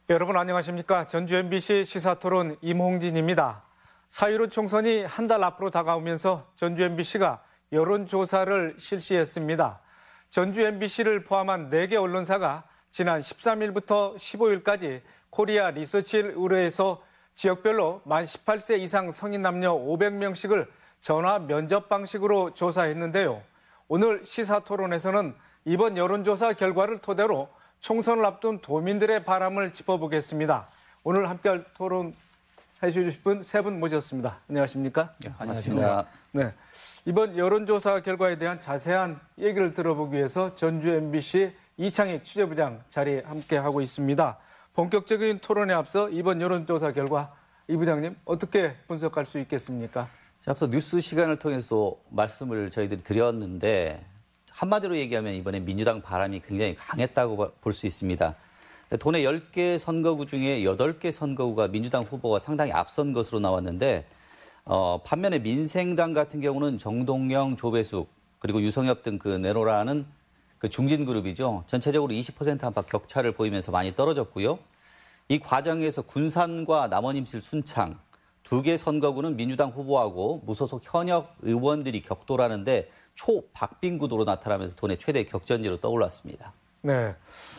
여러분 안녕하십니까? 전주 MBC 시사토론 임홍진입니다. 4.15 총선이 한 달 앞으로 다가오면서 전주 MBC가 여론조사를 실시했습니다. 전주 MBC를 포함한 4개 언론사가 지난 13일부터 15일까지 코리아 리서치를 의뢰해서 지역별로 만 18세 이상 성인 남녀 500명씩을 전화 면접 방식으로 조사했는데요. 오늘 시사토론에서는 이번 여론조사 결과를 토대로 총선을 앞둔 도민들의 바람을 짚어보겠습니다. 오늘 함께할 토론 해주실 분 3분 모셨습니다. 안녕하십니까? 네, 안녕하십니까? 네, 이번 여론조사 결과에 대한 자세한 얘기를 들어보기 위해서 전주 MBC 이창익 취재부장 자리에 함께하고 있습니다. 본격적인 토론에 앞서 이번 여론조사 결과 이 부장님 어떻게 분석할 수 있겠습니까? 앞서 뉴스 시간을 통해서 말씀을 저희들이 드렸는데 한마디로 얘기하면 이번에 민주당 바람이 굉장히 강했다고 볼 수 있습니다. 도내 10개 선거구 중에 8개 선거구가 민주당 후보가 상당히 앞선 것으로 나왔는데 반면에 민생당 같은 경우는 정동영, 조배숙 그리고 유성엽 등 그 내로라는 그 중진 그룹이죠. 전체적으로 20% 안팎 격차를 보이면서 많이 떨어졌고요. 이 과정에서 군산과 남원임실 순창 2개 선거구는 민주당 후보하고 무소속 현역 의원들이 격돌하는데 초박빙 구도로 나타나면서 도내 최대 격전지로 떠올랐습니다. 네,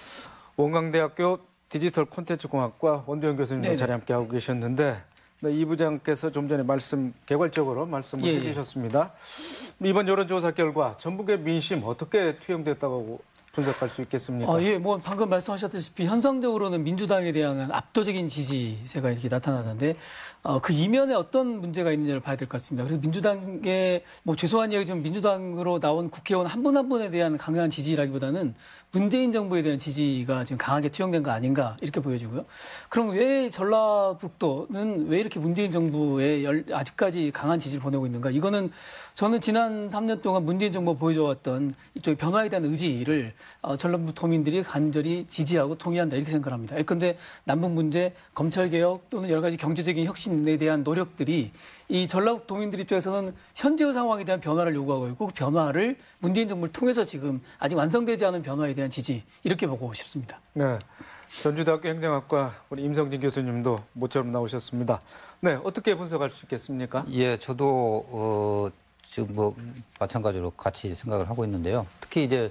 원광대학교 디지털 콘텐츠공학과 원도영 교수님과 자리 함께하고 계셨는데 이 부장께서 좀 전에 개괄적으로 말씀을 해주셨습니다. 이번 여론조사 결과 전북의 민심 어떻게 투영됐다고 분석할 수 있겠습니까? 방금 말씀하셨다시피 현상적으로는 민주당에 대한 압도적인 지지세가 이렇게 나타나는데 그 이면에 어떤 문제가 있는지를 봐야 될 것 같습니다. 그래서 민주당의 죄송한 얘기지만 민주당으로 나온 국회의원 한 분 한 분에 대한 강한 지지라기보다는 문재인 정부에 대한 지지가 지금 강하게 투영된 거 아닌가 이렇게 보여지고요. 그럼 왜 전라북도는 왜 이렇게 문재인 정부에 아직까지 강한 지지를 보내고 있는가? 이거는 저는 지난 3년 동안 문재인 정부가 보여줘왔던 이쪽의 변화에 대한 의지를 전라북도민들이 간절히 지지하고 동의한다 이렇게 생각을 합니다. 그런데 남북 문제, 검찰개혁 또는 여러 가지 경제적인 혁신에 대한 노력들이 이 전라북도민들 입장에서는 현재의 상황에 대한 변화를 요구하고 있고 그 변화를 문재인 정부를 통해서 지금 아직 완성되지 않은 변화에 대한 지지 이렇게 보고 싶습니다. 네, 전주대학교 행정학과 우리 임성진 교수님도 모처럼 나오셨습니다. 네, 어떻게 분석할 수 있겠습니까? 예, 저도 지금 마찬가지로 같이 생각을 하고 있는데요. 특히 이제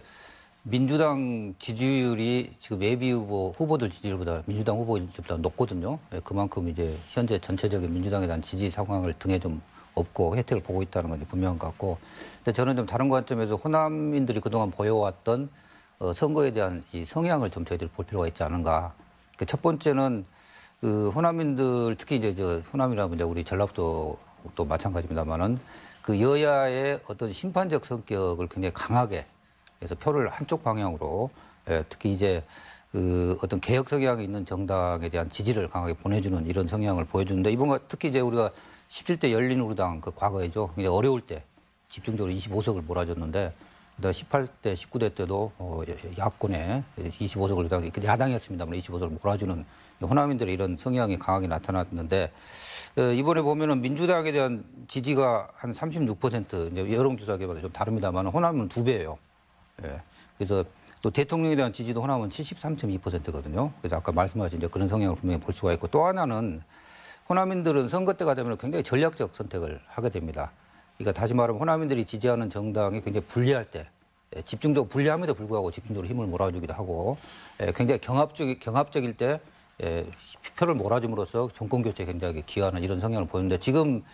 민주당 지지율이 지금 예비 후보들 지지율보다 민주당 후보 지지율보다 높거든요. 그만큼 이제 현재 전체적인 민주당에 대한 지지 상황을 등에 좀 업고 혜택을 보고 있다는 건 분명한 것 같고. 근데 저는 좀 다른 관점에서 호남인들이 그동안 보여왔던 선거에 대한 이 성향을 좀 저희들이 볼 필요가 있지 않은가. 첫 번째는 그 호남인들 특히 이제 호남이라면 이제 우리 전라북도도 마찬가지입니다만은 그 여야의 어떤 심판적 성격을 굉장히 강하게 그래서 표를 한쪽 방향으로 특히 이제 그 어떤 개혁 성향이 있는 정당에 대한 지지를 강하게 보내주는 이런 성향을 보여주는데 이번 특히 이제 우리가 17대 열린우리당 그 과거에죠. 굉장히 어려울 때 집중적으로 25석을 몰아줬는데 그다음 18대 19대 때도 야권에 25석을 야당이었습니다만 25석을 몰아주는 호남인들의 이런 성향이 강하게 나타났는데 이번에 보면은 민주당에 대한 지지가 한 36% 이제 여론조사 결과가 좀 다릅니다만 호남은 2배예요. 예. 그래서 또 대통령에 대한 지지도 호남은 73.2%거든요. 그래서 아까 말씀하신 이제 그런 성향을 분명히 볼 수가 있고 또 하나는 호남인들은 선거 때가 되면 굉장히 전략적 선택을 하게 됩니다. 그러니까 다시 말하면 호남인들이 지지하는 정당이 굉장히 불리할 때 집중적으로 불리함에도 불구하고 집중적으로 힘을 몰아주기도 하고 굉장히 경합적일 때 표를 몰아줌으로써 정권 교체에 굉장히 기여하는 이런 성향을 보이는데 지금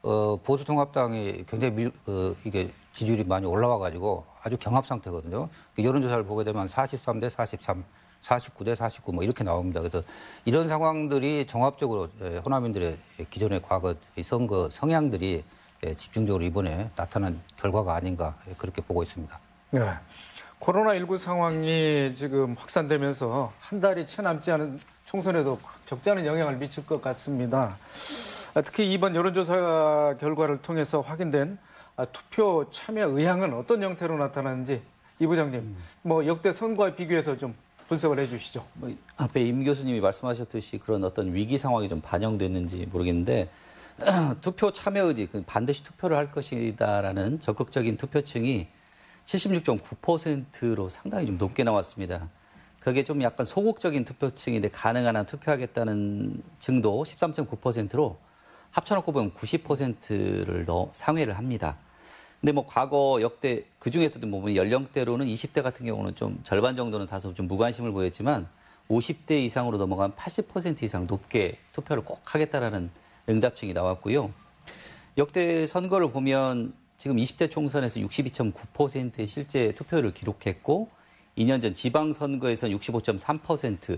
보수통합당이 굉장히 이게 지지율이 많이 올라와가지고 아주 경합 상태거든요. 여론조사를 보게 되면 43대 43, 49대 49 뭐 이렇게 나옵니다. 그래서 이런 상황들이 종합적으로 호남인들의 기존의 과거 선거 성향들이 집중적으로 이번에 나타난 결과가 아닌가 그렇게 보고 있습니다. 네. 코로나19 상황이 지금 확산되면서 한 달이 채 남지 않은 총선에도 적지 않은 영향을 미칠 것 같습니다. 특히 이번 여론조사 결과를 통해서 확인된 투표 참여 의향은 어떤 형태로 나타나는지 이 부장님, 역대 선거와 비교해서 좀 분석을 해주시죠. 앞에 임 교수님이 말씀하셨듯이 그런 어떤 위기 상황이 좀 반영됐는지 모르겠는데 투표 참여 의지, 반드시 투표를 할 것이다라는 적극적인 투표층이 76.9%로 상당히 좀 높게 나왔습니다. 그게 좀 약간 소극적인 투표층인데 가능한 한 투표하겠다는 층도 13.9%로 합쳐놓고 보면 90%를 더 상회를 합니다. 근데 뭐 과거 역대 그중에서도 보면 연령대로는 20대 같은 경우는 좀 절반 정도는 다소 좀 무관심을 보였지만 50대 이상으로 넘어가면 80% 이상 높게 투표를 꼭 하겠다라는 응답층이 나왔고요. 역대 선거를 보면 지금 20대 총선에서 62.9%의 실제 투표율을 기록했고 2년 전 지방선거에서는 65.3%,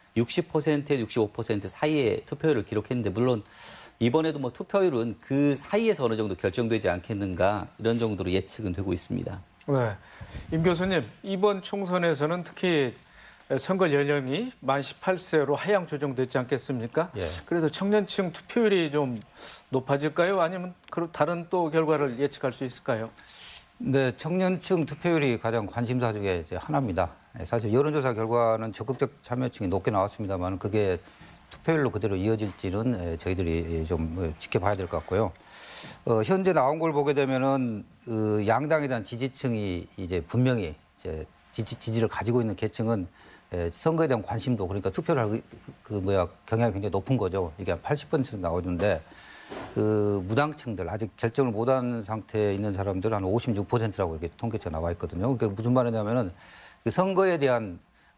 60%에서 65% 사이의 투표율을 기록했는데 물론 이번에도 뭐 투표율은 그 사이에서 어느 정도 결정되지 않겠는가 이런 정도로 예측은 되고 있습니다. 네. 임 교수님, 이번 총선에서는 특히 선거 연령이 만 18세로 하향 조정됐지 않겠습니까? 예. 그래서 청년층 투표율이 좀 높아질까요? 아니면 다른 또 결과를 예측할 수 있을까요? 네, 청년층 투표율이 가장 관심사 중에 이제 하나입니다. 사실 여론조사 결과는 적극적 참여층이 높게 나왔습니다만 그게 투표율로 그대로 이어질지는 저희들이 좀 지켜봐야 될 것 같고요. 현재 나온 걸 보게 되면은 양당에 대한 지지층이 이제 분명히 이제 지지를 가지고 있는 계층은 선거에 대한 관심도 그러니까 투표를 할 경향이 굉장히 높은 거죠. 이게 한 80% 나오는데 그 무당층들 아직 결정을 못한 상태에 있는 사람들 한 56%라고 이렇게 통계치가 나와 있거든요. 그러니까 무슨 말이냐면은 그 선거에 대한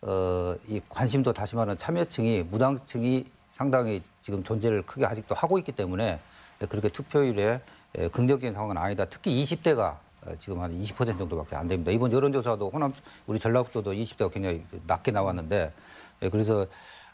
이 관심도 다시 말하는 참여층이 무당층이 상당히 지금 존재를 크게 아직도 하고 있기 때문에 그렇게 투표율에 긍정적인 상황은 아니다. 특히 20대가 지금 한 20% 정도밖에 안 됩니다. 이번 여론조사도 호남 우리 전라북도도 20대가 굉장히 낮게 나왔는데 그래서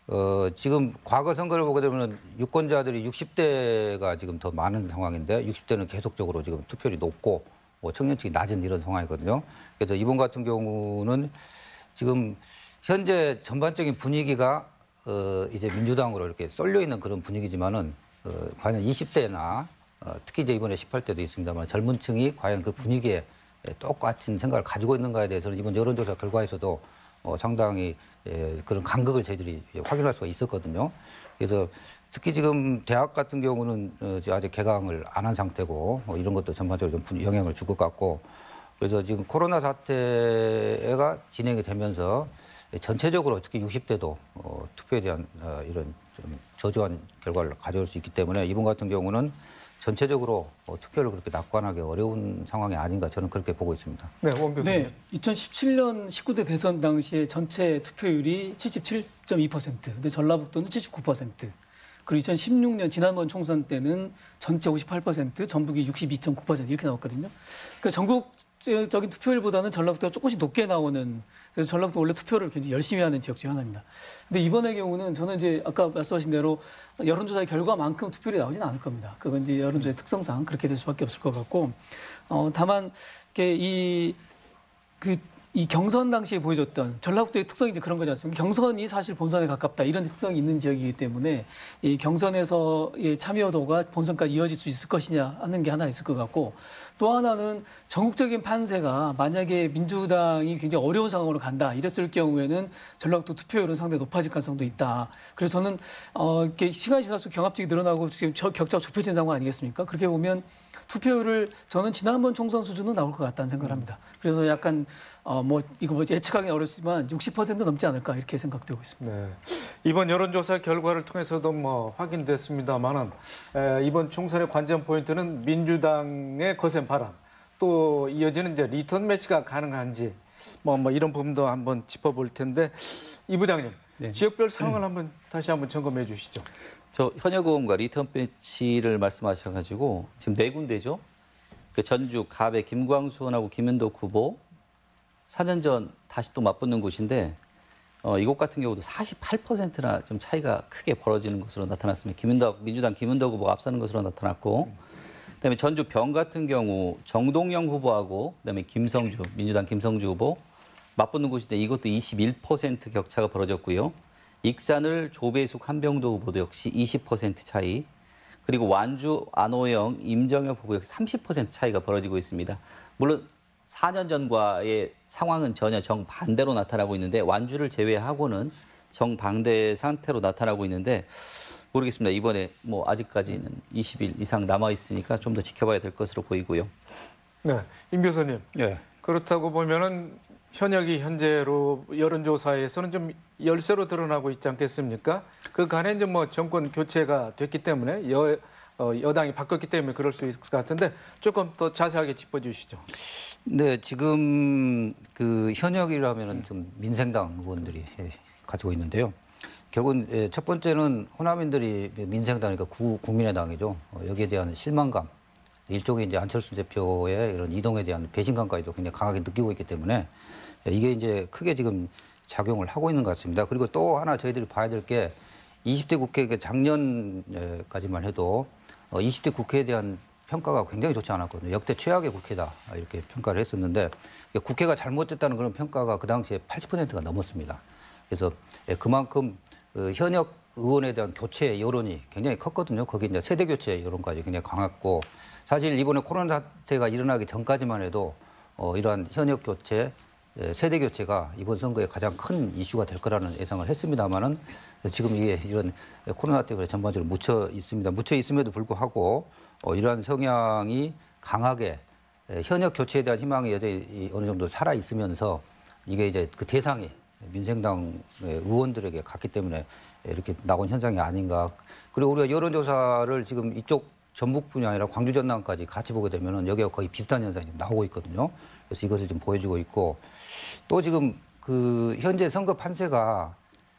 지금 과거 선거를 보게 되면 유권자들이 60대가 지금 더 많은 상황인데 60대는 계속적으로 지금 투표율이 높고 청년층이 낮은 이런 상황이거든요. 그래서 이번 같은 경우는 지금 현재 전반적인 분위기가 이제 민주당으로 이렇게 쏠려 있는 그런 분위기지만은 과연 20대나 특히 이제 이번에 18대도 있습니다만 젊은 층이 과연 그 분위기에 똑같은 생각을 가지고 있는가에 대해서는 이번 여론조사 결과에서도 상당히 그런 간극을 저희들이 확인할 수가 있었거든요. 그래서 특히 지금 대학 같은 경우는 아직 개강을 안 한 상태고 이런 것도 전반적으로 좀 영향을 줄 것 같고 그래서 지금 코로나 사태가 진행이 되면서 전체적으로 특히 60대도 투표에 대한 이런 좀 저조한 결과를 가져올 수 있기 때문에 이번 같은 경우는 전체적으로 투표를 그렇게 낙관하기 어려운 상황이 아닌가 저는 그렇게 보고 있습니다. 네, 원 교수님. 네, 2017년 19대 대선 당시에 전체 투표율이 77.2%, 근데 전라북도는 79%. 그리고 2016년 지난번 총선 때는 전체 58%, 전북이 62.9% 이렇게 나왔거든요. 그러니까 전국적인 투표율보다는 전라북도가 조금씩 높게 나오는 그래서 전라북도 원래 투표를 굉장히 열심히 하는 지역 중 하나입니다. 근데 이번의 경우는 저는 이제 아까 말씀하신 대로 여론조사의 결과만큼 투표율이 나오지는 않을 겁니다. 그건 이제 여론조사의 특성상 그렇게 될 수밖에 없을 것 같고, 다만 이 경선 당시에 보여줬던 전라북도의 특성이 이제 그런 거지 않습니까? 경선이 사실 본선에 가깝다 이런 특성이 있는 지역이기 때문에 이 경선에서의 참여도가 본선까지 이어질 수 있을 것이냐 하는 게 하나 있을 것 같고 또 하나는 전국적인 판세가 만약에 민주당이 굉장히 어려운 상황으로 간다 이랬을 경우에는 전라북도 투표율은 상당히 높아질 가능성도 있다. 그래서 저는 이렇게 시간이 지날수록 경합직이 늘어나고 지금 격차가 좁혀진 상황 아니겠습니까? 그렇게 보면 투표율을 저는 지난번 총선 수준은 나올 것 같다는 생각을 합니다. 그래서 약간 이거 예측하기는 어렵지만 60% 넘지 않을까 이렇게 생각되고 있습니다. 네. 이번 여론조사 결과를 통해서도 확인됐습니다만은 이번 총선의 관전 포인트는 민주당의 거센 바람 또 이어지는 이제 리턴 매치가 가능한지 이런 부분도 한번 짚어볼 텐데 이 부장님 네. 지역별 상황을 다시 한번 점검해 주시죠. 저 현역 의원과 리턴 매치를 말씀하셔가지고 지금 네 군데죠. 그 전주, 갑의 김광수 의원하고 김은덕 후보 4년 전 다시 또 맞붙는 곳인데 이곳 같은 경우도 48%나 좀 차이가 크게 벌어지는 것으로 나타났습니다. 민주당 김은덕 후보가 앞서는 것으로 나타났고 그다음에 전주 병 같은 경우 정동영 후보하고 그다음에 김성주 민주당 김성주 후보 맞붙는 곳인데 이것도 21% 격차가 벌어졌고요. 익산을 조배숙 한병도 후보도 역시 20% 차이 그리고 완주 안호영 임정혁 후보 역시 30% 차이가 벌어지고 있습니다. 물론 4년 전과의 상황은 전혀 정반대로 나타나고 있는데 완주를 제외하고는 정반대 상태로 나타나고 있는데 모르겠습니다. 이번에 아직까지는 20일 이상 남아 있으니까 좀 더 지켜봐야 될 것으로 보이고요. 네, 임 교수님. 네. 그렇다고 보면은 현역이 현재로 여론조사에서는 좀 열세로 드러나고 있지 않겠습니까? 그 간에 이제 뭐 정권 교체가 됐기 때문에 여당이 바뀌었기 때문에 그럴 수 있을 것 같은데 조금 더 자세하게 짚어주시죠. 네, 지금 그 현역이라면은 좀 민생당 의원들이 가지고 있는데요. 결국은 첫 번째는 호남인들이 민생당이니까 국민의당이죠. 여기에 대한 실망감, 일종의 이제 안철수 대표의 이런 이동에 대한 배신감까지도 굉장히 강하게 느끼고 있기 때문에 이게 이제 크게 지금 작용을 하고 있는 것 같습니다. 그리고 또 하나 저희들이 봐야 될 게 20대 국회 작년까지만 해도 20대 국회에 대한 평가가 굉장히 좋지 않았거든요. 역대 최악의 국회다 이렇게 평가를 했었는데 국회가 잘못됐다는 그런 평가가 그 당시에 80%가 넘었습니다. 그래서 그만큼 현역 의원에 대한 교체 여론이 굉장히 컸거든요. 거기 이제 세대 교체 여론까지 굉장히 강했고 사실 이번에 코로나 사태가 일어나기 전까지만 해도 이러한 현역 교체, 세대 교체가 이번 선거에 가장 큰 이슈가 될 거라는 예상을 했습니다만은 지금 이게 이런 코로나 때문에 전반적으로 묻혀 있습니다. 묻혀 있음에도 불구하고 이러한 성향이 강하게 현역 교체에 대한 희망이 여전히 어느 정도 살아 있으면서 이게 이제 그 대상이 민생당 의원들에게 갔기 때문에 이렇게 나온 현상이 아닌가. 그리고 우리가 여론조사를 지금 이쪽 전북뿐이 아니라 광주 전남까지 같이 보게 되면은 여기가 거의 비슷한 현상이 나오고 있거든요. 그래서 이것을 좀 보여주고 있고 또 지금 그 현재 선거 판세가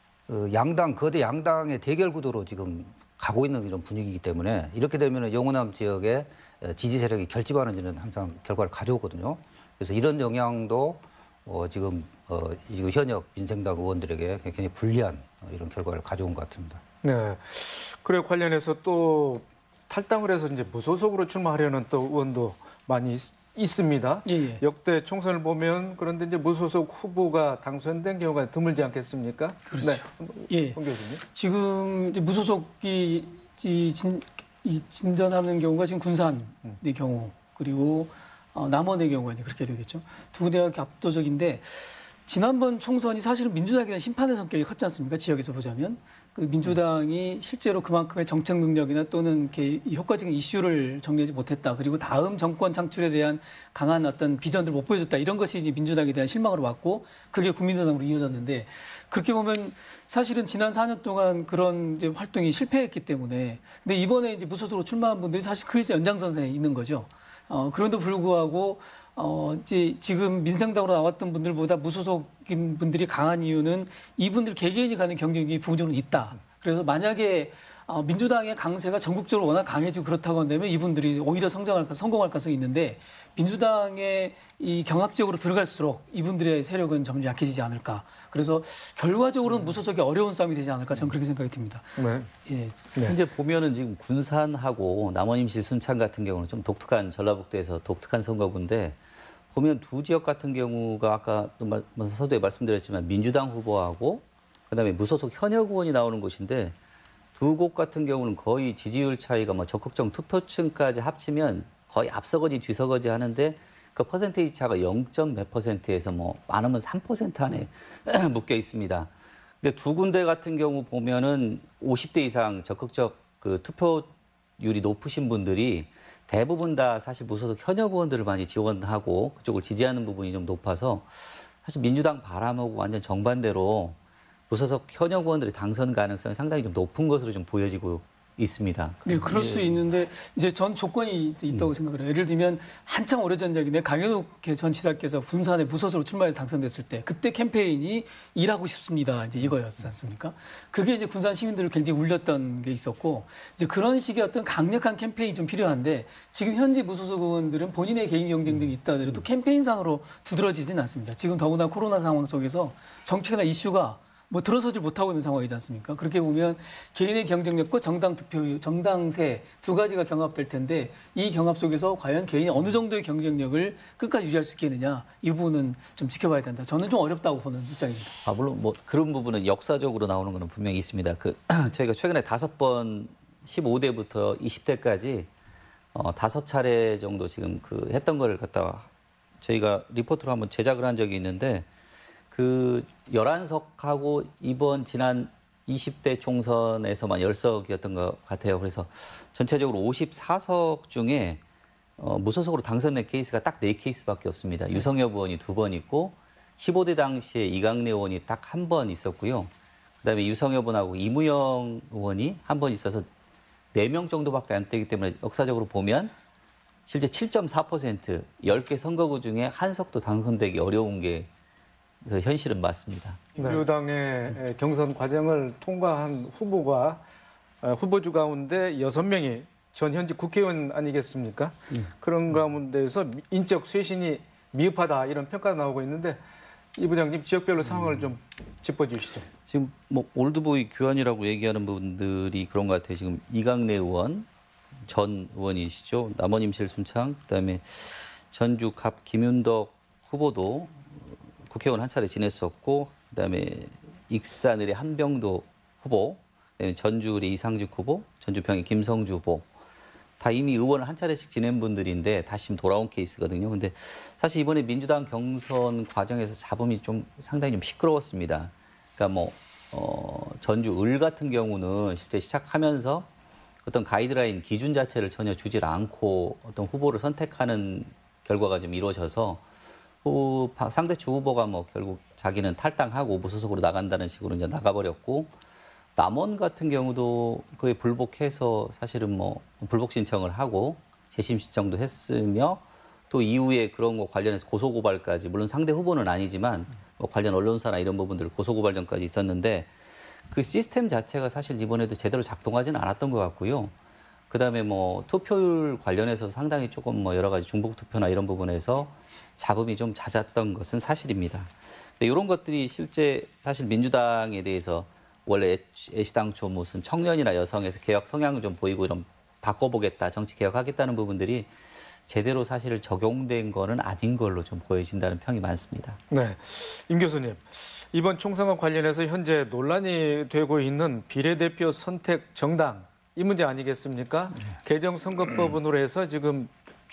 거대 양당의 대결 구도로 지금 가고 있는 이런 분위기이기 때문에 이렇게 되면은 영호남 지역의 지지 세력이 결집하는 일은 항상 결과를 가져오거든요. 그래서 이런 영향도 지금 현역 민생당 의원들에게 굉장히 불리한 이런 결과를 가져온 것 같습니다. 네. 그래 관련해서 또 탈당을 해서 이제 무소속으로 출마하려는 또 의원도 많이 있습니다. 예. 역대 총선을 보면 그런데 이제 무소속 후보가 당선된 경우가 드물지 않겠습니까? 그렇죠. 네. 예. 홍 교수님. 지금 이제 무소속이 진전하는 경우가 지금 군산의 경우 그리고 남원의 경우가 이제 그렇게 되겠죠. 두 군데가 압도적인데 지난번 총선이 사실은 민주당에 대한 심판의 성격이 컸지 않습니까? 지역에서 보자면 그 민주당이 실제로 그만큼의 정책 능력이나 또는 이렇게 효과적인 이슈를 정리하지 못했다. 그리고 다음 정권 창출에 대한 강한 어떤 비전들을 못 보여줬다. 이런 것이 이제 민주당에 대한 실망으로 왔고 그게 국민의당으로 이어졌는데 그렇게 보면 사실은 지난 4년 동안 그런 이제 활동이 실패했기 때문에 근데 이번에 이제 무소속으로 출마한 분들이 사실 그 이제 연장선상에 있는 거죠. 그런데도 불구하고 이제 지금 민생당으로 나왔던 분들보다 무소속인 분들이 강한 이유는 이분들 개개인이 가는 경쟁이 부분적으로 있다. 그래서 만약에 민주당의 강세가 전국적으로 워낙 강해지고 그렇다고 한다면 이분들이 오히려 성공할 가능성이 있는데 민주당의 이 경합적으로 들어갈수록 이분들의 세력은 점점 약해지지 않을까. 그래서 결과적으로는 무소속이 어려운 싸움이 되지 않을까. 저는 그렇게 생각이 듭니다. 네. 예. 현재 보면은 지금 군산하고 남원 임실 순창 같은 경우는 좀 독특한 전라북도에서 독특한 선거구인데 보면 두 지역 같은 경우가 아까 서두에 말씀드렸지만 민주당 후보하고 그다음에 무소속 현역 의원이 나오는 곳인데 두 곳 같은 경우는 거의 지지율 차이가 뭐 적극적 투표층까지 합치면 거의 앞서거지 뒤서거지 하는데 그 퍼센테이지 차가 0.몇 %에서 뭐 많으면 3% 안에 묶여 있습니다. 근데 두 군데 같은 경우 보면은 50대 이상 적극적 그 투표율이 높으신 분들이 대부분 다 사실 무소속 현역 의원들을 많이 지원하고 그쪽을 지지하는 부분이 좀 높아서 사실 민주당 바람하고 완전 정반대로 무소속 현역 의원들의 당선 가능성이 상당히 좀 높은 것으로 좀 보여지고 있습니다. 네, 그럴 수 있는데 이제 전 조건이 있다고 생각을 해요. 예를 들면 한창 오래전 얘기인데 강현욱 전 지사께서 군산에 무소속으로 출마해서 당선됐을 때 그때 캠페인이 일하고 싶습니다. 이제 이거였지 않습니까? 그게 이제 군산 시민들을 굉장히 울렸던 게 있었고 이제 그런 식의 어떤 강력한 캠페인이 좀 필요한데 지금 현재 무소속 의원들은 본인의 개인 경쟁력이 있다 하더라도 캠페인상으로 두드러지진 않습니다. 지금 더구나 코로나 상황 속에서 정책이나 이슈가 뭐 들어서질 못하고 있는 상황이지 않습니까? 그렇게 보면 개인의 경쟁력과 정당 득표율, 정당세 두 가지가 경합될 텐데 이 경합 속에서 과연 개인이 어느 정도의 경쟁력을 끝까지 유지할 수 있겠느냐 이 부분은 좀 지켜봐야 된다. 저는 좀 어렵다고 보는 입장입니다. 물론 뭐 그런 부분은 역사적으로 나오는 것은 분명히 있습니다. 저희가 최근에 5번 15대부터 20대까지 5차례 정도 지금 했던 거를 갖다가 저희가 리포트로 한번 제작을 한 적이 있는데 11석하고 이번 지난 20대 총선에서만 10석이었던 것 같아요. 그래서 전체적으로 54석 중에 무소속으로 당선된 케이스가 딱 4케이스밖에 없습니다. 유성엽 의원이 2번 있고 15대 당시에 이강래 의원이 딱 한 번 있었고요. 그다음에 유성엽 의원하고 이무영 의원이 한 번 있어서 4명 정도밖에 안 되기 때문에 역사적으로 보면 실제 7.4% 10개 선거구 중에 한석도 당선되기 어려운 게 그 현실은 맞습니다. 민주당의 경선 과정을 통과한 후보가 후보주 가운데 6명이 전 현직 국회의원 아니겠습니까? 그런 가운데서 인적 쇄신이 미흡하다 이런 평가가 나오고 있는데 이 부장님 지역별로 상황을 좀 짚어주시죠. 지금 뭐 올드보이 교환이라고 얘기하는 분들이 그런 것 같아요. 지금 이강래 의원 전 의원이시죠. 남원임실 순창, 그다음에 전주 갑 김윤덕 후보도 국회의원 한 차례 지냈었고, 그다음에 익산을의 한병도 후보, 그다음에 전주의 이상직 후보, 전주평의 김성주 후보 다 이미 의원을 한 차례씩 지낸 분들인데 다시 지금 돌아온 케이스거든요. 근데 사실 이번에 민주당 경선 과정에서 잡음이 좀 상당히 좀 시끄러웠습니다. 그러니까 전주 을 같은 경우는 실제 시작하면서 어떤 가이드라인 기준 자체를 전혀 주질 않고 어떤 후보를 선택하는 결과가 좀 이루어져서 상대주 후보가 결국 자기는 탈당하고 무소속으로 나간다는 식으로 이제 나가버렸고, 남원 같은 경우도 그에 불복해서 사실은 불복 신청을 하고 재심 신청도 했으며 또 이후에 그런 거 관련해서 고소고발까지, 물론 상대 후보는 아니지만 관련 언론사나 이런 부분들 고소고발전까지 있었는데 그 시스템 자체가 사실 이번에도 제대로 작동하지는 않았던 것 같고요. 그다음에 투표율 관련해서 상당히 조금 여러 가지 중복 투표나 이런 부분에서 잡음이 좀 잦았던 것은 사실입니다. 근데 이런 것들이 실제 사실 민주당에 대해서 원래 애시당초 무슨 청년이나 여성에서 개혁 성향을 좀 보이고 이런 바꿔보겠다, 정치 개혁하겠다는 부분들이 제대로 사실 적용된 거는 아닌 걸로 좀 보여진다는 평이 많습니다. 네, 임 교수님. 이번 총선과 관련해서 현재 논란이 되고 있는 비례대표 선택 정당 이 문제 아니겠습니까? 개정 선거법으로 해서 지금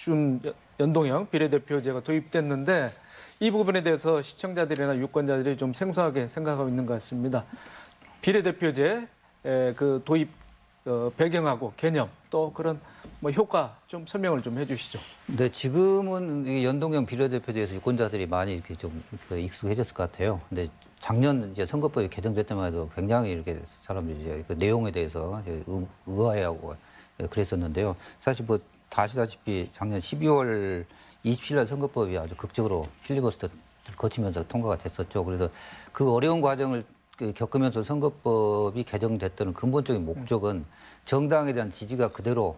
연동형 비례대표제가 도입됐는데 이 부분에 대해서 시청자들이나 유권자들이 좀 생소하게 생각하고 있는 것 같습니다. 비례대표제 그 도입 배경하고 개념 또 그런 효과 좀 설명을 좀 해주시죠. 네, 지금은 이 연동형 비례대표제에서 유권자들이 많이 이렇게 좀 익숙해졌을 것 같아요. 근데 작년 이제 선거법이 개정될 때만 해도 굉장히 이렇게 사람들이 이제 그 내용에 대해서 의아해하고 그랬었는데요. 사실 다 아시다시피 작년 12월 27일 날 선거법이 아주 극적으로 필리버스터를 거치면서 통과가 됐었죠. 그래서 그 어려운 과정을 겪으면서 선거법이 개정됐던 근본적인 목적은 정당에 대한 지지가 그대로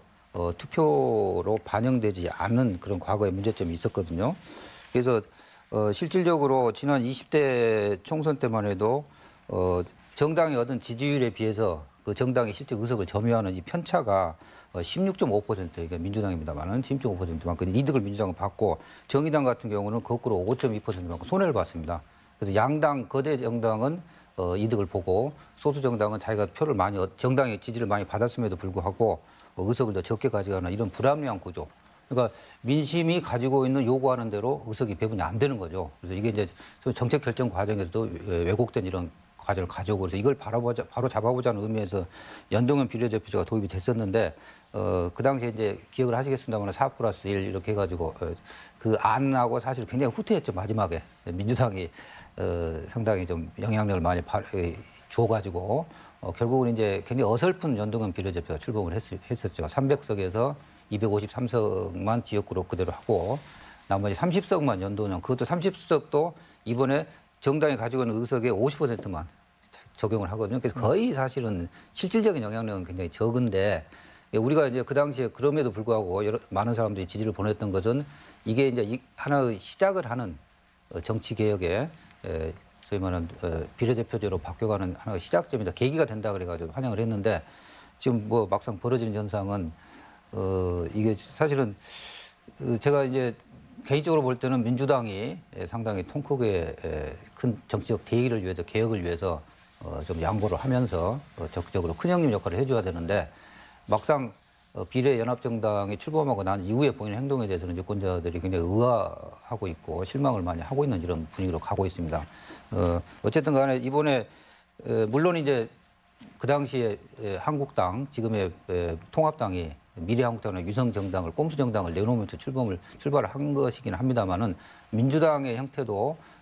투표로 반영되지 않은 그런 과거의 문제점이 있었거든요. 그래서 실질적으로 지난 20대 총선 때만 해도 정당이 얻은 지지율에 비해서 그 정당의 실제 의석을 점유하는 이 편차가 16.5%, 그러니까 민주당입니다만은 16.5%만큼 이득을 민주당은 받고 정의당 같은 경우는 거꾸로 5.2%만큼 손해를 봤습니다. 그래서 양당 거대 정당은 이득을 보고 소수 정당은 자기가 표를 정당의 지지를 많이 받았음에도 불구하고 의석을 더 적게 가져가는 이런 불합리한 구조. 그러니까 민심이 가지고 있는 요구하는 대로 의석이 배분이 안 되는 거죠. 그래서 이게 이제 정책 결정 과정에서도 왜곡된 이런 과정을 가져오고 그래서 이걸 바로 잡아보자는 의미에서 연동형 비례대표제가 도입이 됐었는데 그 당시에 이제 기억을 하시겠습니다만 4+1 이렇게 해가지고 그 안하고 사실 굉장히 후퇴했죠. 마지막에 민주당이 상당히 좀 영향력을 많이 줘가지고 결국은 이제 굉장히 어설픈 연동형 비례대표가 출범을 했었죠. 300석에서 253석만 지역구로 그대로 하고 나머지 30석만 연동형, 그것도 30석도 이번에 정당이 가지고 있는 의석의 50%만 적용을 하거든요. 그래서 거의 사실은 실질적인 영향력은 굉장히 적은데 우리가 이제 그 당시에 그럼에도 불구하고 많은 사람들이 지지를 보냈던 것은 이게 이제 하나의 시작을 하는 정치 개혁의 소위 말하는 비례대표제로 바뀌어가는 하나의 시작점이다, 계기가 된다 그래가지고 환영을 했는데 지금 막상 벌어지는 현상은 이게 사실은 제가 이제 개인적으로 볼 때는 민주당이 상당히 통크게 큰 정치적 대의를 위해서 개혁을 위해서 좀 양보를 하면서 적극적으로 큰형님 역할을 해줘야 되는데 막상 비례연합정당이 출범하고 난 이후에 보이는 행동에 대해서는 유권자들이 굉장히 의아하고 있고 실망을 많이 하고 있는 이런 분위기로 가고 있습니다. 어쨌든 간에 이번에 물론 이제 그 당시에 한국당, 지금의 통합당이 미래한국당이나 유성정당을 꼼수정당을 내놓으면서 출발을 한 것이긴 합니다만은 민주당의 형태도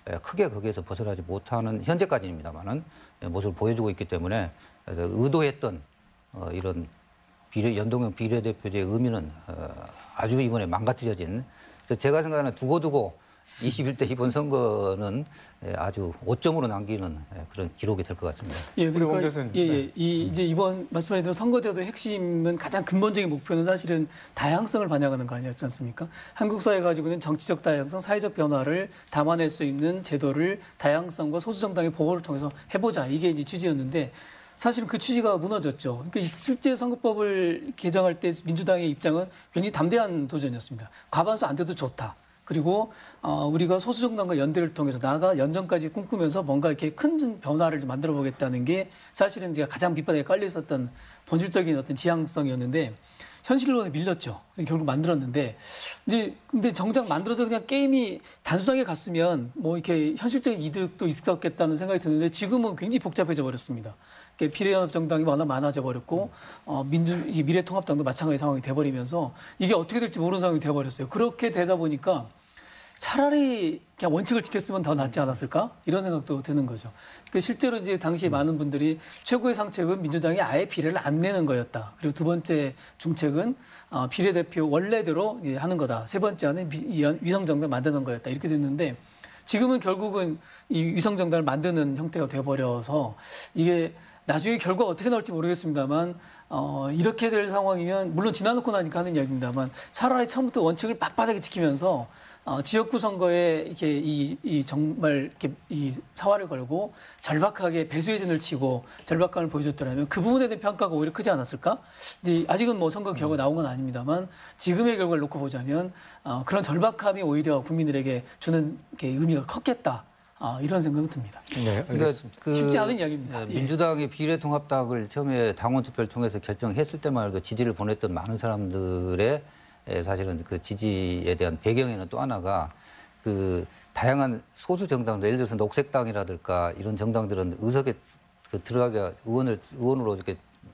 크게 거기에서 벗어나지 못하는 현재까지입니다만은 모습을 보여주고 있기 때문에 의도했던 이런 연동형 비례대표제의 의미는 아주 이번에 망가뜨려진. 그래서 제가 생각하는 두고두고 21대 이번 선거는 아주 오점으로 남기는 그런 기록이 될 것 같습니다. 예, 그러니까 네. 이제 이번 말씀하신 선거제도 핵심은 가장 근본적인 목표는 사실은 다양성을 반영하는 거 아니었지 않습니까? 한국 사회 가지고는 정치적 다양성, 사회적 변화를 담아낼 수 있는 제도를 다양성과 소수 정당의 보호를 통해서 해보자, 이게 이제 취지였는데. 사실은 그 취지가 무너졌죠. 그러니까 실제 선거법을 개정할 때 민주당의 입장은 굉장히 담대한 도전이었습니다. 과반수 안 돼도 좋다. 그리고 우리가 소수 정당과 연대를 통해서 나아가 연정까지 꿈꾸면서 뭔가 이렇게 큰 변화를 만들어 보겠다는 게 사실은 제가 가장 밑바닥에 깔려 있었던 본질적인 어떤 지향성이었는데 현실로는 밀렸죠. 결국 만들었는데 이제 근데 정작 만들어서 그냥 게임이 단순하게 갔으면 뭐 이렇게 현실적인 이득도 있었겠다는 생각이 드는데 지금은 굉장히 복잡해져 버렸습니다. 비례연합 정당이 워낙 많아져 버렸고 미래통합당도 마찬가지 상황이 돼 버리면서 이게 어떻게 될지 모르는 상황이 돼 버렸어요. 그렇게 되다 보니까 차라리 그냥 원칙을 지켰으면 더 낫지 않았을까? 이런 생각도 드는 거죠. 실제로 이제 당시 많은 분들이 최고의 상책은 민주당이 아예 비례를 안 내는 거였다. 그리고 두 번째 중책은 비례대표 원래대로 이제 하는 거다. 세 번째는 위성정당 만드는 거였다. 이렇게 됐는데 지금은 결국은 이 위성정당을 만드는 형태가 돼버려서 이게 나중에 결과가 어떻게 나올지 모르겠습니다만 이렇게 될 상황이면 물론 지나놓고 나니까 하는 이야기입니다만 차라리 처음부터 원칙을 빳빳하게 지키면서 지역구 선거에 이렇게 정말 이렇게 이 사활을 걸고 절박하게 배수의 진을 치고 절박감을 보여줬더라면 그 부분에 대한 평가가 오히려 크지 않았을까? 근데 아직은 뭐 선거 결과 나온 건 아닙니다만 지금의 결과를 놓고 보자면 그런 절박함이 오히려 국민들에게 주는 게 의미가 컸겠다. 이런 생각은 듭니다. 네, 그러니까 쉽지 않은 이야기입니다. 민주당이 비례통합당을 처음에 당원 투표를 통해서 결정했을 때만 해도 지지를 보냈던 많은 사람들의 사실은 그 지지에 대한 배경에는 또 하나가 그 다양한 소수 정당들, 예를 들어서 녹색당이라든가 이런 정당들은 의석에 들어가기가 의원으로 이렇게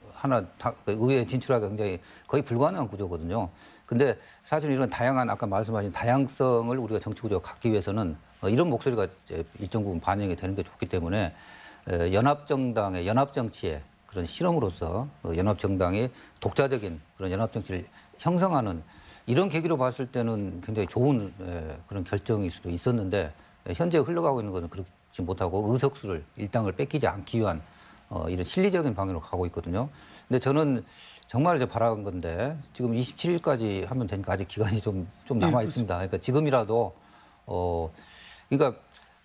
의회에 진출하기가 굉장히 거의 불가능한 구조거든요. 근데 사실 이런 다양한 아까 말씀하신 다양성을 우리가 정치 구조가 갖기 위해서는 이런 목소리가 일정 부분 반영이 되는 게 좋기 때문에 연합정당의 연합정치의 그런 실험으로서 연합정당이 독자적인 그런 연합정치를 형성하는 이런 계기로 봤을 때는 굉장히 좋은 그런 결정일 수도 있었는데 현재 흘러가고 있는 것은 그렇지 못하고 의석수를 일당을 뺏기지 않기 위한 이런 실리적인 방향으로 가고 있거든요. 근데 저는 정말 바라는 건데 지금 27일까지 하면 되니까 아직 기간이 좀 남아 있습니다. 그러니까 지금이라도 그러니까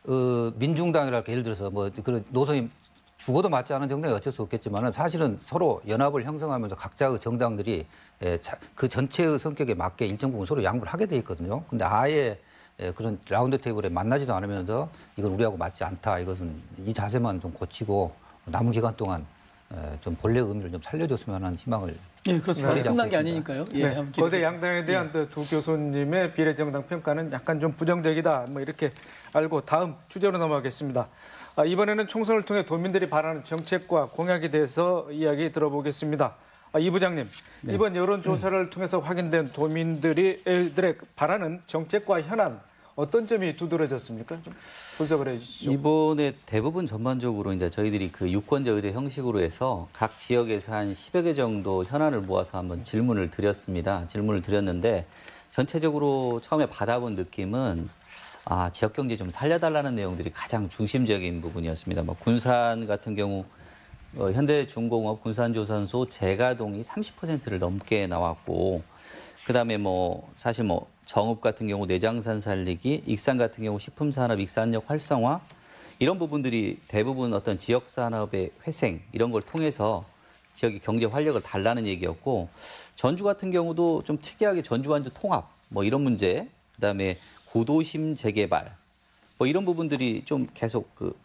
민중당이랄까 예를 들어서 뭐 그런 노선이 죽어도 맞지 않은 정당이 어쩔 수 없겠지만은 사실은 서로 연합을 형성하면서 각자의 정당들이 그 전체의 성격에 맞게 일정 부분 서로 양보를 하게 돼 있거든요. 근데 아예 그런 라운드 테이블에 만나지도 않으면서 이건 우리하고 맞지 않다. 이것은 이 자세만 좀 고치고 남은 기간 동안 좀 본래 의미를 좀 살려줬으면 하는 희망을. 예, 그렇습니다. 네. 끝난 게 아니니까요. 예, 네. 거대 양당에 대한 두 교수님의 비례정당 평가는 약간 좀 부정적이다. 뭐 이렇게 알고 다음 주제로 넘어가겠습니다. 이번에는 총선을 통해 도민들이 바라는 정책과 공약에 대해서 이야기 들어보겠습니다. 이 부장님, 네. 이번 여론조사를 통해서 확인된 도민들의 바라는 정책과 현안 어떤 점이 두드러졌습니까? 좀 분석을 해주시죠. 이번에 대부분 전반적으로 이제 저희들이 그 유권자 의제 형식으로 해서 각 지역에서 한 10여 개 정도 현안을 모아서 한번 질문을 드렸습니다. 질문을 드렸는데 전체적으로 처음에 받아본 느낌은 지역 경제 좀 살려달라는 내용들이 가장 중심적인 부분이었습니다. 뭐 군산 같은 경우 현대중공업 군산조선소 재가동이 30%를 넘게 나왔고, 그다음에 사실 정읍 같은 경우 내장산 살리기, 익산 같은 경우 식품산업 익산역 활성화 이런 부분들이 대부분 어떤 지역 산업의 회생 이런 걸 통해서 지역의 경제 활력을 달라는 얘기였고, 전주 같은 경우도 좀 특이하게 전주 완주 통합 이런 문제, 그다음에 구도심 재개발 이런 부분들이 좀 계속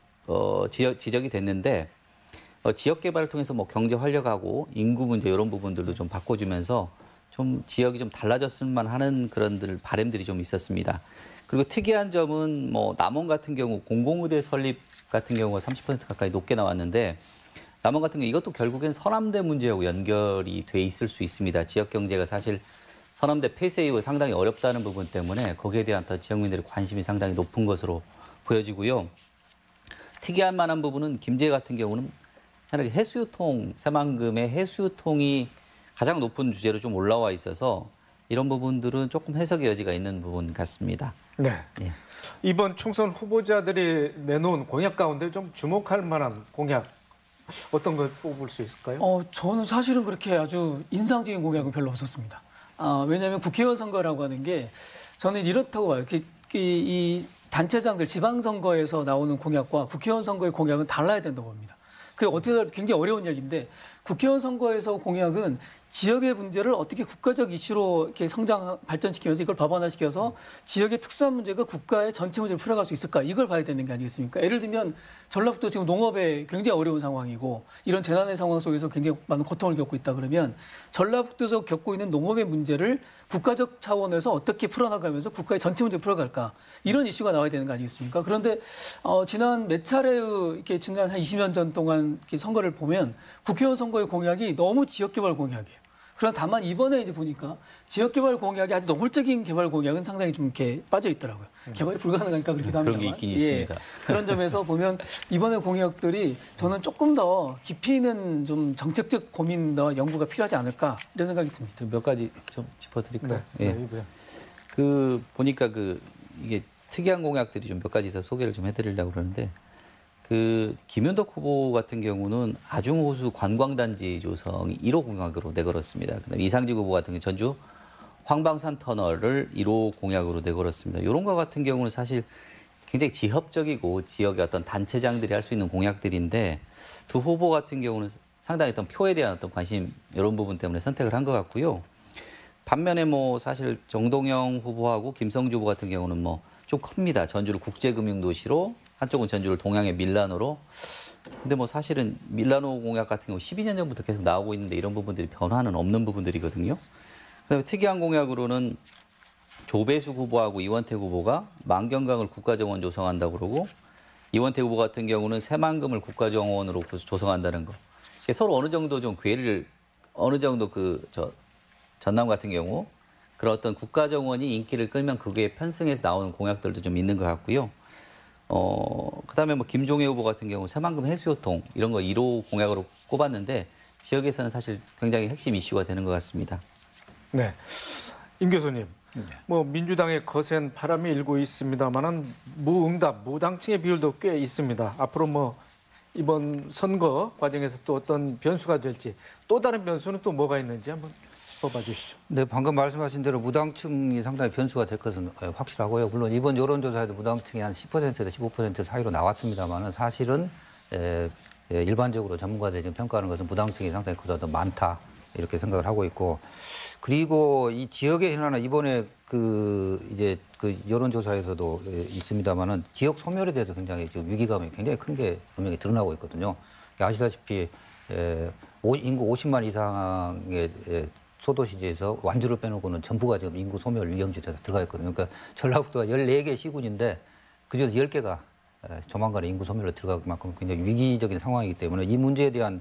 지적이 됐는데 지역 개발을 통해서 경제 활력하고 인구 문제 이런 부분들도 좀 바꿔주면서 좀 지역이 좀 달라졌으면 하는 그런 바람들이 좀 있었습니다. 그리고 특이한 점은 남원 같은 경우 공공의대 설립 같은 경우가 30% 가까이 높게 나왔는데 남원 같은 경우 이것도 결국엔 서남대 문제하고 연결이 돼 있을 수 있습니다. 지역 경제가 사실 서남대 폐쇄 이후 상당히 어렵다는 부분 때문에 거기에 대한 지역민들의 관심이 상당히 높은 것으로 보여지고요. 특이한 만한 부분은 김제 같은 경우는 해수유통, 새만금의 해수유통이 가장 높은 주제로 좀 올라와 있어서 이런 부분들은 조금 해석의 여지가 있는 부분 같습니다. 네. 예. 이번 총선 후보자들이 내놓은 공약 가운데 좀 주목할 만한 공약 어떤 걸 뽑을 수 있을까요? 저는 사실은 그렇게 아주 인상적인 공약은 별로 없었습니다. 왜냐하면 국회의원 선거라고 하는 게 저는 이렇다고 봐요. 이 단체장들 지방선거에서 나오는 공약과 국회의원 선거의 공약은 달라야 된다고 봅니다. 그게 어떻게 굉장히 어려운 얘기인데 국회의원 선거에서 공약은 지역의 문제를 어떻게 국가적 이슈로 이렇게 발전시키면서 이걸 법안화시켜서 지역의 특수한 문제가 국가의 전체 문제를 풀어갈 수 있을까 이걸 봐야 되는 게 아니겠습니까? 예를 들면 전라북도 지금 농업에 굉장히 어려운 상황이고 이런 재난의 상황 속에서 굉장히 많은 고통을 겪고 있다 그러면 전라북도에서 겪고 있는 농업의 문제를 국가적 차원에서 어떻게 풀어나가면서 국가의 전체 문제를 풀어갈까 이런 이슈가 나와야 되는 거 아니겠습니까? 그런데 지난 몇 차례의 이렇게 지난 한 20년 전 동안 이렇게 선거를 보면 국회의원 선거의 공약이 너무 지역개발 공약이에요. 그러나 다만 이번에 이제 보니까 지역개발 공약이 아주 노골적인 개발 공약은 상당히 좀 이렇게 빠져 있더라고요. 개발이 불가능하니까 그렇기도 합니다만. 그런 게 있긴 있습니다. 그런 점에서 보면 이번에 공약들이 저는 조금 더 깊이 있는 좀 정책적 고민과 연구가 필요하지 않을까 이런 생각이 듭니다. 몇 가지 좀 짚어드릴까요? 네. 예. 네. 보니까 이게 특이한 공약들이 좀 몇 가지 있어서 소개를 좀 해드리려고 그러는데 김윤덕 후보 같은 경우는 아중호수 관광단지 조성이 1호 공약으로 내걸었습니다. 그다음에 이상직 후보 같은 경우 전주 황방산 터널을 1호 공약으로 내걸었습니다. 이런 거 같은 경우는 사실 굉장히 지역적이고 지역의 어떤 단체장들이 할 수 있는 공약들인데 두 후보 같은 경우는 상당히 어떤 표에 대한 어떤 관심 이런 부분 때문에 선택을 한 것 같고요. 반면에 사실 정동영 후보하고 김성주 후보 같은 경우는 좀 큽니다. 전주를 국제금융도시로 한쪽은 전주를 동양의 밀라노로. 근데 사실은 밀라노 공약 같은 경우 12년 전부터 계속 나오고 있는데 이런 부분들이 변화는 없는 부분들이거든요. 그다음에 특이한 공약으로는 조배수 후보하고 이원택 후보가 만경강을 국가정원 조성한다고 그러고 이원택 후보 같은 경우는 새만금을 국가정원으로 조성한다는 거. 서로 어느 정도 좀 어느 정도 전남 같은 경우 그런 어떤 국가정원이 인기를 끌면 그게 편승해서 나오는 공약들도 좀 있는 것 같고요. 그다음에 김종혜 후보 같은 경우 새만금 해수요통 이런 거 1호 공약으로 꼽았는데 지역에서는 사실 굉장히 핵심 이슈가 되는 것 같습니다. 네, 임 교수님, 민주당의 거센 바람이 일고 있습니다만은 무응답, 무당층의 비율도 꽤 있습니다. 앞으로 이번 선거 과정에서 또 어떤 변수가 될지 또 다른 변수는 또 뭐가 있는지 한번 짚어봐 주시죠. 네, 방금 말씀하신 대로 무당층이 상당히 변수가 될 것은 확실하고요. 물론 이번 여론조사에도 무당층이 한 10%에서 15% 사이로 나왔습니다만은 사실은 일반적으로 전문가들이 지금 평가하는 것은 무당층이 상당히 그보다 더 많다 이렇게 생각을 하고 있고 그리고 이 지역의 현안은 이번에 이제 여론조사에서도 있습니다만은 지역 소멸에 대해서 굉장히 지금 위기감이 굉장히 큰 게 분명히 드러나고 있거든요. 아시다시피 인구 50만 이상의 소도시지에서 완주를 빼놓고는 전부가 지금 인구 소멸 위험지대에 들어가 있거든요. 그러니까 전라북도가 14개 시군인데 그중에서 10개가 조만간에 인구 소멸로 들어갈 만큼 굉장히 위기적인 상황이기 때문에 이 문제에 대한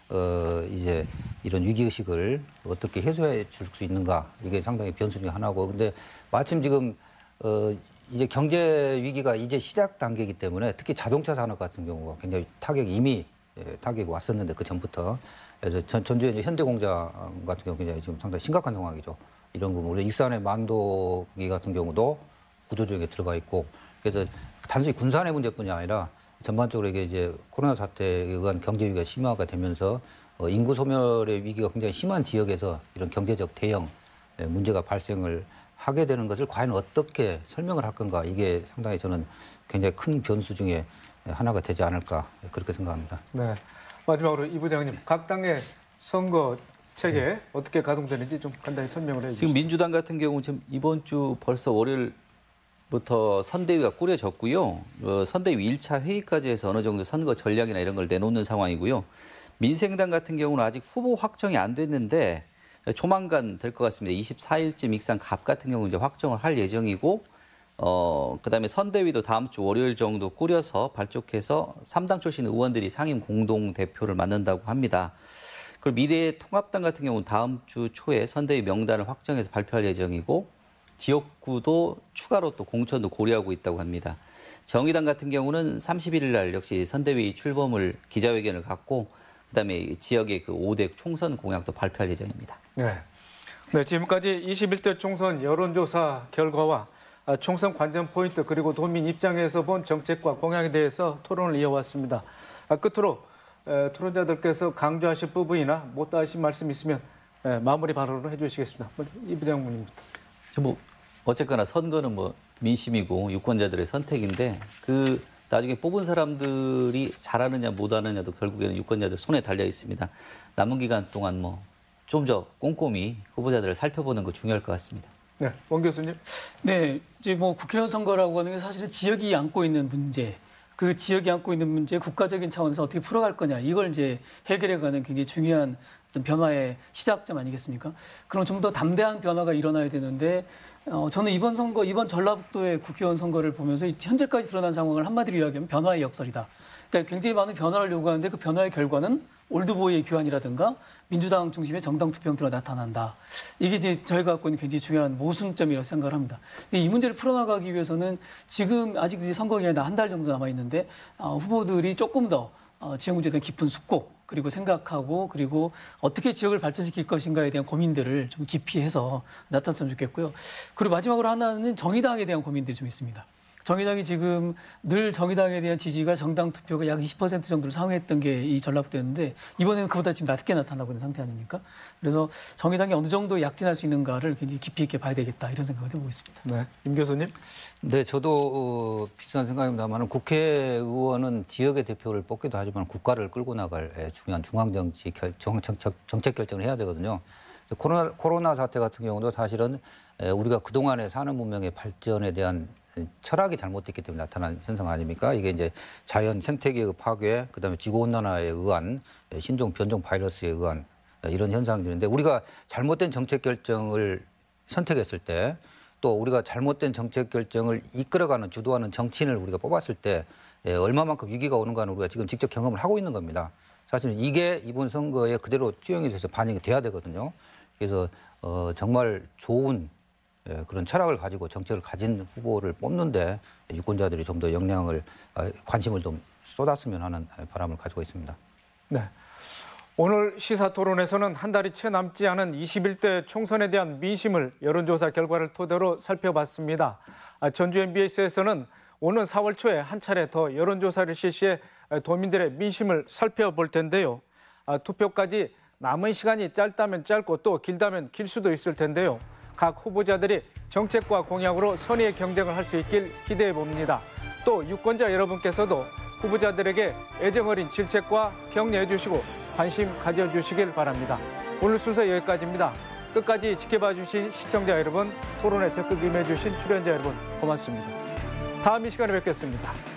이제 이런 위기의식을 어떻게 해소해 줄 수 있는가 이게 상당히 변수 중에 하나고 근데 마침 지금 이제 경제 위기가 이제 시작 단계이기 때문에 특히 자동차 산업 같은 경우가 굉장히 이미 타격이 왔었는데 그 전부터 그래서 전주에 이제 현대공장 같은 경우 굉장히 지금 상당히 심각한 상황이죠. 이런 부분. 우리 익산의 만도기 같은 경우도 구조조정에 들어가 있고 그래서 단순히 군산의 문제뿐이 아니라 전반적으로 이제 코로나 사태에 의한 경제 위기가 심화가 되면서 인구 소멸의 위기가 굉장히 심한 지역에서 이런 경제적 대형 문제가 발생을 하게 되는 것을 과연 어떻게 설명을 할 건가 이게 상당히 저는 굉장히 큰 변수 중에 하나가 되지 않을까 그렇게 생각합니다. 네. 마지막으로 이 부장님, 각 당의 선거 체계 어떻게 가동되는지 좀 간단히 설명을 해주시죠. 지금 민주당 같은 경우 지금 이번 주 벌써 월요일부터 선대위가 꾸려졌고요. 선대위 1차 회의까지 해서 어느 정도 선거 전략이나 이런 걸 내놓는 상황이고요. 민생당 같은 경우는 아직 후보 확정이 안 됐는데 조만간 될 것 같습니다. 24일쯤 익산 갑 같은 경우 이제 확정을 할 예정이고 그다음에 선대위도 다음 주 월요일 정도 꾸려서 발족해서 3당 출신 의원들이 상임 공동 대표를 맡는다고 합니다. 그리고 미래통합당 같은 경우는 다음 주 초에 선대위 명단을 확정해서 발표할 예정이고 지역구도 추가로 또 공천도 고려하고 있다고 합니다. 정의당 같은 경우는 31일 날 역시 선대위 출범을 기자회견을 갖고 그다음에 지역의 그 5대 총선 공약도 발표할 예정입니다. 네. 네, 지금까지 21대 총선 여론조사 결과와 총선 관전 포인트 그리고 도민 입장에서 본 정책과 공약에 대해서 토론을 이어왔습니다. 끝으로 토론자들께서 강조하실 부분이나 못다 하신 말씀 있으면 마무리 발언을 해주시겠습니다. 이 부장님부터. 어쨌거나 선거는 민심이고 유권자들의 선택인데 그 나중에 뽑은 사람들이 잘하느냐 못하느냐도 결국에는 유권자들 손에 달려 있습니다. 남은 기간 동안 좀 더 꼼꼼히 후보자들을 살펴보는 거 중요할 것 같습니다. 네, 원 교수님. 네, 이제 국회의원 선거라고 하는 게 사실은 지역이 안고 있는 문제, 그 지역이 안고 있는 문제 국가적인 차원에서 어떻게 풀어갈 거냐 이걸 이제 해결해가는 굉장히 중요한 어떤 변화의 시작점 아니겠습니까? 그럼 좀 더 담대한 변화가 일어나야 되는데 저는 이번 선거, 이번 전라북도의 국회의원 선거를 보면서 현재까지 드러난 상황을 한마디로 이야기하면 변화의 역설이다. 그러니까 굉장히 많은 변화를 요구하는데 그 변화의 결과는 올드보이의 교환이라든가 민주당 중심의 정당 투표형태로 나타난다. 이게 이제 저희가 갖고 있는 굉장히 중요한 모순점이라고 생각을 합니다. 이 문제를 풀어나가기 위해서는 지금 아직 선거 기간이 한 달 정도 남아 있는데 후보들이 조금 더 지역 문제에 대한 깊은 숙고 그리고 생각하고 그리고 어떻게 지역을 발전시킬 것인가에 대한 고민들을 좀 깊이 해서 나타났으면 좋겠고요. 그리고 마지막으로 하나는 정의당에 대한 고민들이 좀 있습니다. 정의당이 지금 늘 정의당에 대한 지지가 정당 투표가 약 20% 정도를 상회했던 게 이 전라북도였는데 이번에는 그보다 지금 낮게 나타나고 있는 상태 아닙니까? 그래서 정의당이 어느 정도 약진할 수 있는가를 굉장히 깊이 있게 봐야 되겠다 이런 생각을 해보고 있습니다. 네, 임 교수님. 네, 저도 비슷한 생각입니다만 국회의원은 지역의 대표를 뽑기도 하지만 국가를 끌고 나갈 중요한 중앙정치 정책 결정을 해야 되거든요. 코로나 사태 같은 경우도 사실은 우리가 그동안의 산업 문명의 발전에 대한 철학이 잘못됐기 때문에 나타난 현상 아닙니까? 이게 이제 자연 생태계의 파괴, 그다음에 지구온난화에 의한 신종 변종 바이러스에 의한 이런 현상들인데 우리가 잘못된 정책 결정을 선택했을 때 또 우리가 잘못된 정책 결정을 이끌어가는 주도하는 정치인을 우리가 뽑았을 때 얼마만큼 위기가 오는가는 우리가 지금 직접 경험을 하고 있는 겁니다. 사실 이게 이번 선거에 그대로 투영이 돼서 반영이 돼야 되거든요. 그래서 정말 좋은 그런 철학을 가지고 정책을 가진 후보를 뽑는데 유권자들이 좀 더 역량을 관심을 좀 쏟았으면 하는 바람을 가지고 있습니다. 네. 오늘 시사토론에서는 한 달이 채 남지 않은 21대 총선에 대한 민심을 여론조사 결과를 토대로 살펴봤습니다. 전주 MBS에서는 오는 4월 초에 한 차례 더 여론조사를 실시해 도민들의 민심을 살펴볼 텐데요. 투표까지 남은 시간이 짧다면 짧고 또 길다면 길 수도 있을 텐데요. 각 후보자들이 정책과 공약으로 선의의 경쟁을 할 수 있길 기대해 봅니다. 또 유권자 여러분께서도 후보자들에게 애정어린 질책과 격려해 주시고 관심 가져주시길 바랍니다. 오늘 순서 여기까지입니다. 끝까지 지켜봐 주신 시청자 여러분, 토론에 적극 임해 주신 출연자 여러분 고맙습니다. 다음 이 시간에 뵙겠습니다.